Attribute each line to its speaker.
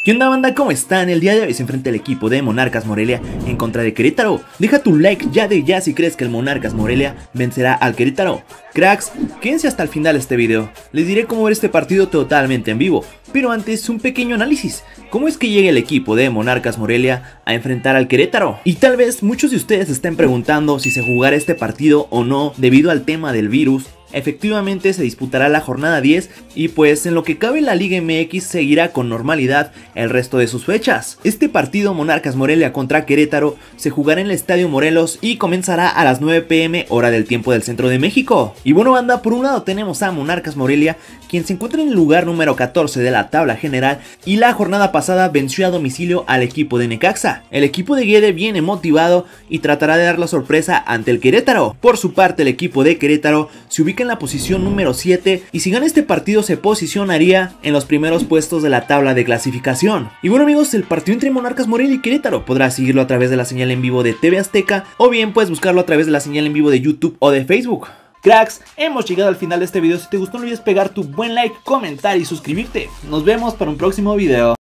Speaker 1: ¿Qué onda, banda? ¿Cómo están? El día de hoy se enfrenta el equipo de Monarcas Morelia en contra de Querétaro. Deja tu like ya de ya si crees que el Monarcas Morelia vencerá al Querétaro. Cracks, quédense hasta el final de este video. Les diré cómo ver este partido totalmente en vivo. Pero antes, un pequeño análisis. ¿Cómo es que llega el equipo de Monarcas Morelia a enfrentar al Querétaro? Y tal vez muchos de ustedes estén preguntando si se jugará este partido o no debido al tema del virus. Efectivamente se disputará la jornada 10 y pues en lo que cabe la Liga MX seguirá con normalidad el resto de sus fechas. Este partido Monarcas Morelia contra Querétaro se jugará en el Estadio Morelos y comenzará a las 9 p.m. hora del tiempo del centro de México. Y bueno, banda, por un lado tenemos a Monarcas Morelia, quien se encuentra en el lugar número 14 de la tabla general y la jornada pasada venció a domicilio al equipo de Necaxa. El equipo de Guede viene motivado y tratará de dar la sorpresa ante el Querétaro. Por su parte, el equipo de Querétaro se ubica en la posición número 7 y si gana este partido se posicionaría en los primeros puestos de la tabla de clasificación. Y bueno, amigos, el partido entre Monarcas Morelia y Querétaro podrás seguirlo a través de la señal en vivo de TV Azteca o bien puedes buscarlo a través de la señal en vivo de YouTube o de Facebook. Cracks, hemos llegado al final de este video. Si te gustó no olvides pegar tu buen like, comentar y suscribirte. Nos vemos para un próximo video.